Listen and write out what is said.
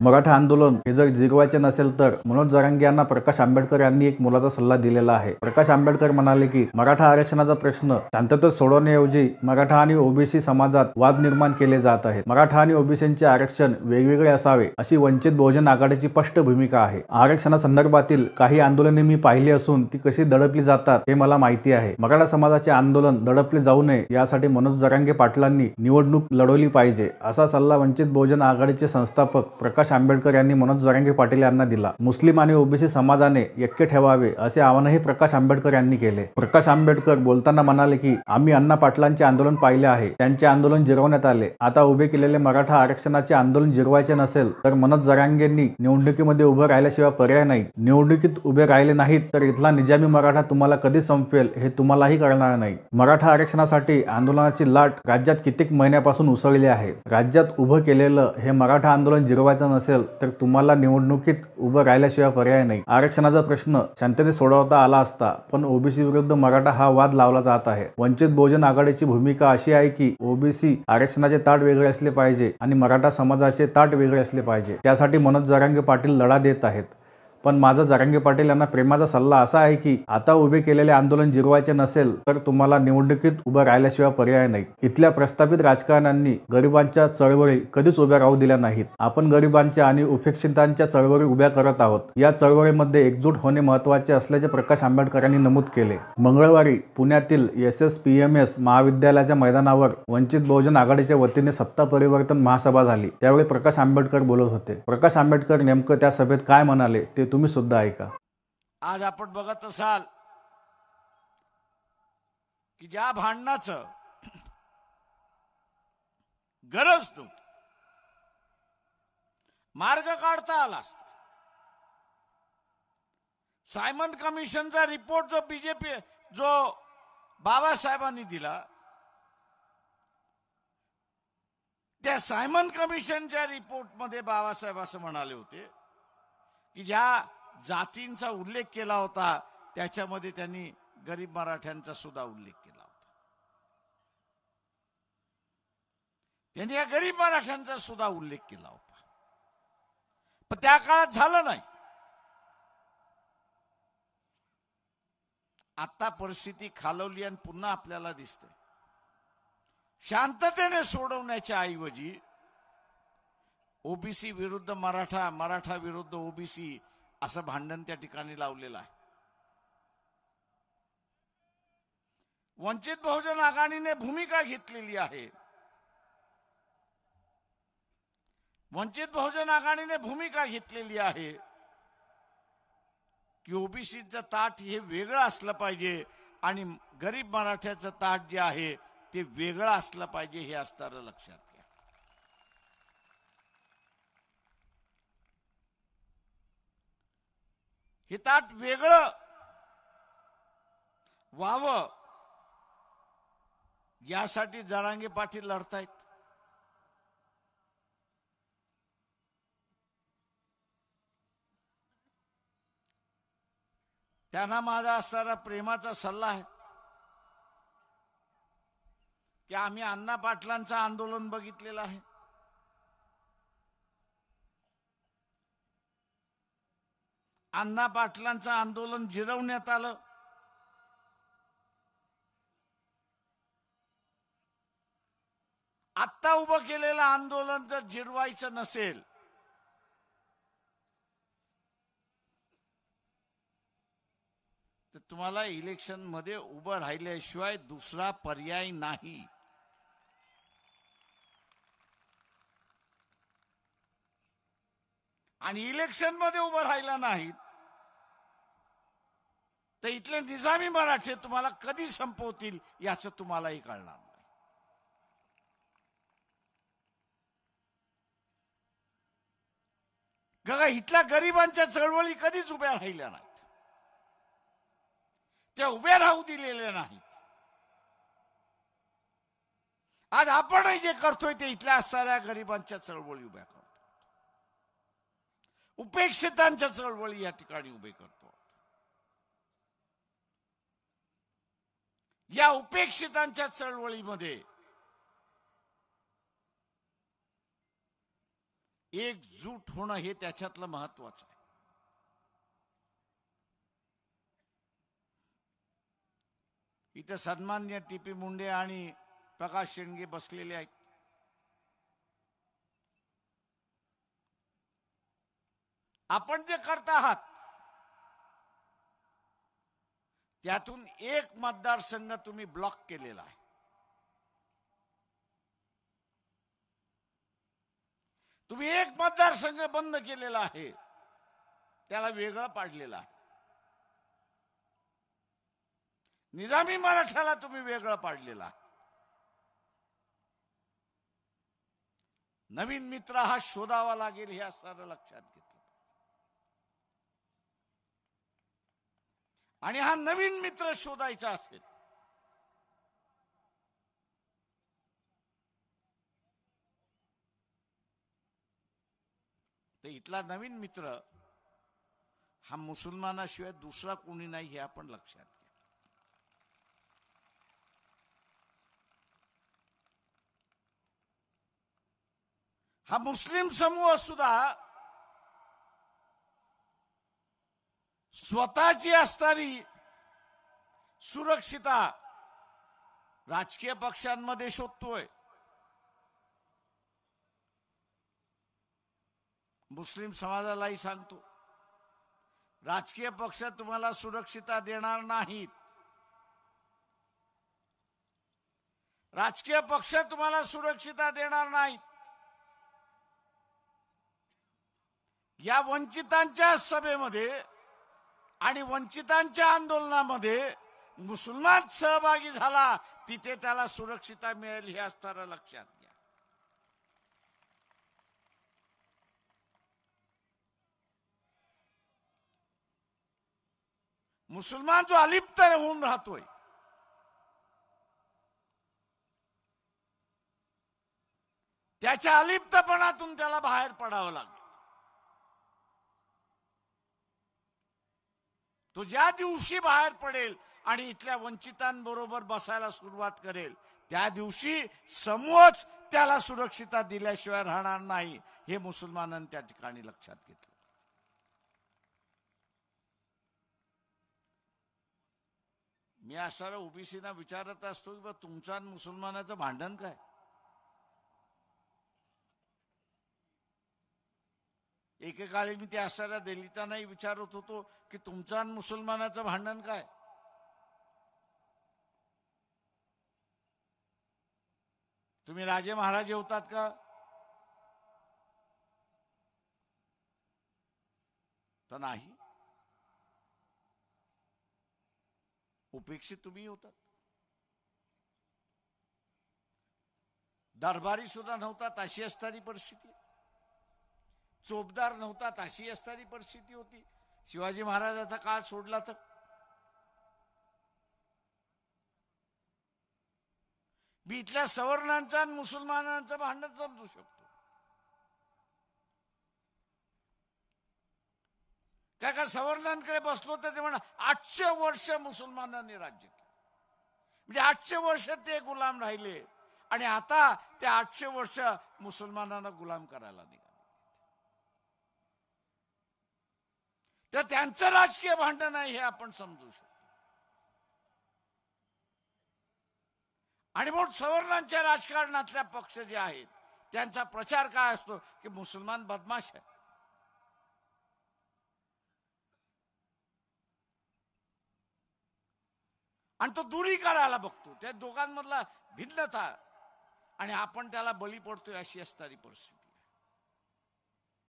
मराठा आंदोलन हे जर जिरवायचे नसेल तर मनोज जरांगे यांना प्रकाश आंबेडकर यांनी एक मोलाचा सल्ला दिलेला आहे। प्रकाश आंबेडकर म्हणाले की मराठा आरक्षणाचा प्रश्न शांततेत सोडवण्याऐवजी मराठा आणि ओबीसी समाजात वाद निर्माण केले जात आहेत। मराठा आणि ओबीसींचे आरक्षण वेगवेगळे असावे अशी वंचित बहुजन आघाडीची स्पष्ट भूमिका आहे। आरक्षणासंदर्भातील काही आंदोलने मी पाहिली असून ती कशी दडपली जातात हे मला माहिती आहे। मराठा समाजाचे आंदोलन दडपले जाऊ नये यासाठी मनोज जरांगे पाटलांनी निवडणूक लढवली पाहिजे असा सल्ला वंचित बहुजन आघाडीचे संस्थापक प्रकाश आंबेडकर यांनी मनोज जरांगे पाटील यांना दिला। मुस्लिम आणि ओबीसी समाजाने ऐक्य ठेवावे असे आवाहनही प्रकाश आंबेडकर यांनी केले। प्रकाश आंबेडकर बोलताना म्हणाले की आम्ही अण्णा पाटलांचे आंदोलन पाहिले आहे, त्यांचे आंदोलन जिरवण्यात आले। आता उभे केलेले मराठा आरक्षणाचे आंदोलन जिरवायचे नसेल तर मनोज जरांगेंनी निवडणुकीमध्ये उभं राहिल्याशिवाय पर्याय नाही। निवडणुकीत उभे राहिले नाहीत तर इथला निजामी मराठा तुम्हाला कधी संपवेल हे तुम्हालाही कळणार नाही। मराठा आरक्षणासाठी आंदोलनाची लाट राज्यात कित्येक महिन्यापासून उसळली आहे। राज्यात उभं केलेलं हे मराठा आंदोलन जिरवायचं नसेल तर तुम्हाला निवडणुकीत उभं राहिल्याशिवाय पर्याय नाही। आरक्षणाचा प्रश्न शांततेत सोडवता आला असता, पण ओबीसी विरुद्ध मराठा हा वाद लावला जात आहे। वंचित बहुजन आघाडीची भूमिका अशी आहे की ओबीसी आरक्षणाचे ताट वेगळे असले पाहिजे आणि मराठा समाजाचे ताट वेगळे असले पाहिजे। त्यासाठी मनोज जरांगे पाटील लढा देत आहेत। पण माझा जरांगे पाटील यांना प्रेमाचा सल्ला असा आहे की आता उभे केलेले आंदोलन जिरवायचे नसेल तर तुम्हाला निवडणुकीत उभं राहिल्याशिवाय पर्याय नाही। इथल्या प्रस्थापित राजकारण्यांनी गरिबांच्या चळवळी कधीच उभ्या राहू दिल्या नाहीत। आपण गरिबांच्या आणि उपेक्षितांच्या चळवळी उभ्या करत आहोत। या चळवळीमध्ये एकजूट होणे महत्त्वाचे असल्याचे प्रकाश आंबेडकर यांनी नमूद केले। मंगळवारी पुण्यातील SSPMS महाविद्यालयाच्या मैदानावर वंचित बहुजन आघाडीच्या वतीने सत्ता परिवर्तन महासभा झाली। त्यावेळी प्रकाश आंबेडकर बोलत होते। प्रकाश आंबेडकर नेमकं त्या सभेत काय म्हणाले ते तुम्ही सुद्धा ऐका। आज आपण बघत असाल की ज्या भांडणाचं गरज नव्हती, मार्ग काढता आला असता। सायमन कमिशनचा रिपोर्ट जो बीजेपी जो बाबासाहेबांनी दिला, त्या सायमन कमिशनच्या रिपोर्टमध्ये बाबासाहेब असं म्हणाले होते की ज्या जातींचा उल्लेख केला होता त्याच्यामध्ये त्यांनी गरीब मराठ्यांचा सुद्धा उल्लेख केला होता। त्यांनी या गरीब मराठ्यांचा सुद्धा उल्लेख केला होता, पण त्या काळात झालं नाही। आता परिस्थिती खालवली आणि पुन्हा आपल्याला दिसतंय शांततेने सोडवण्याच्या ऐवजी ओबीसी विरुद्ध मराठा, मराठा विरुद्ध ओबीसी असं भांडण त्या ठिकाणी लावलेलं आहे। वंचित बहुजन आघाडीने भूमिका घेतलेली आहे। वंचित बहुजन आघाडीने भूमिका घेतलेली आहे की ओबीसीचं ताट हे वेगळं असलं पाहिजे आणि गरीब मराठ्याचं ताट जे आहे ते वेगळं असलं पाहिजे हे असणारं लक्षात घ्या। हे ताट वेगळं व्हावं यासाठी जरांगे पाटील लढतायत। त्यांना माझा असणारा प्रेमाचा सल्ला आहे की आम्ही अण्णा पाटलांचं आंदोलन बघितलेलं आहे। अण्णा पाटलांचं आंदोलन जिरवण्यात आलं। आत्ता उभं केलेलं आंदोलन जर जिरवायचं नसेल तर तुम्हाला इलेक्शन मध्ये उभं राहिल्याशिवाय दुसरा पर्याय नाही। आणि इलेक्शन मध्ये उभं राहिला नाही तर इथले निजामी मराठे तुम्हाला कधी संपवतील याचं तुम्हालाही कळणार नाही। बघा, इथल्या गरिबांच्या चळवळी कधीच उभ्या राहिल्या नाहीत, त्या उभ्या राहू दिलेल्या नाहीत। आज आपणही जे करतोय ते इथल्या असणाऱ्या गरिबांच्या चळवळी उभ्या करतो, उपेक्षितांच्या चळवळी या ठिकाणी उभे करतो। या उपेक्षितांच्या चळवळीमध्ये एकजूट होणं हे त्याच्यातलं महत्वाचं आहे. इथे सन्मान्य टी.पी. मुंडे आणि प्रकाश शेंडगे बसलेले आहेत. आपण जे करत आहात त्यातून एक मतदारसंघ तुम्ही ब्लॉक केलेला आहे. तुम्ही एक मतदारसंघ बंद केलेला आहे, त्याला वेगळं पाडलेलं आहे. निजामी मराठ्याला तुम्ही वेगळं पाडलेलं आहे. नवीन मित्र हा शोधावा लागेल हे सारं लक्षात घेतलं. आणि हा नवीन मित्र शोधायचा असेल तर इथला नवीन मित्र हा मुसलमानाशिवाय दुसरा कोणी नाही हे आपण लक्षात घ्या. हा मुस्लिम समूह सुद्धा स्वतःची असणारी सुरक्षिता राजकीय पक्षांमध्ये शोधतोय. मुस्लिम समाजालाही सांगतो, राजकीय पक्ष तुम्हाला सुरक्षिता देणार नाहीत. राजकीय पक्ष तुम्हाला सुरक्षिता देणार नाहीत. या वंचितांच्या सभेमध्ये आणि वंचितांच्या आंदोलनामध्ये मुसलमान सहभागी झाला, तिथे त्याला सुरक्षिता मिळेल हे असताना लक्षात घ्या. मुसलमान जो अलिप्त होऊन राहतोय, त्याच्या अलिप्तपणातून त्याला बाहेर पडावं लागेल. तो ज्या दिवशी बाहेर पडेल आणि इथल्या वंचितांबरोबर बसायला सुरुवात करेल, त्या दिवशी समूहच त्याला सुरक्षिता दिल्याशिवाय राहणार नाही हे मुसलमानांनी त्या ठिकाणी लक्षात घेतलं. मी असणाऱ्या ओबीसीना विचारत असतो की तुमचं आणि मुसलमानाचं भांडण काय? एकेकाळी मी त्या असणाऱ्या दलितांनाही विचारत होतो की तुमचं आणि मुसलमानाचं भांडण काय? तुम्ही राजे महाराजे होतात का? तर नाही, उपेक्षित तुम्ही होतात. दरबारी सुद्धा नव्हतात अशी असणारी परिस्थिती, चोपदार नव्हतात अशी असणारी परिस्थिती होती. शिवाजी महाराजांचा काळ सोडला तर मी इथल्या सवर्णांचं आणि मुसलमानांचं भांडण समजू शकतो. का सवर्णांकडे बसलो तर ते म्हणा 800 वर्ष मुसलमानांनी राज्य केलं, म्हणजे 800 वर्ष ते गुलाम राहिले आणि आता ते 800 वर्ष मुसलमानांना गुलाम करायला निघाले. तर त्यांचं राजकीय भांडण आहे हे आपण समजू शकतो. आणि म्हणून सवर्णांच्या राजकारणातल्या पक्ष जे आहेत त्यांचा प्रचार काय असतो की मुसलमान बदमाश आहे. आणि तो दुरी करायला बघतो, त्या दोघांमधला भिन्नता, आणि आपण त्याला बळी पडतोय अशी असणारी परिस्थिती.